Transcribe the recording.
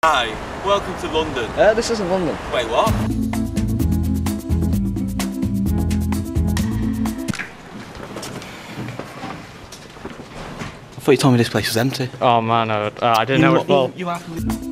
Hi, welcome to London. This isn't London. Wait, what? I thought you told me this place was empty. Oh man, I didn't know it was full. You happy with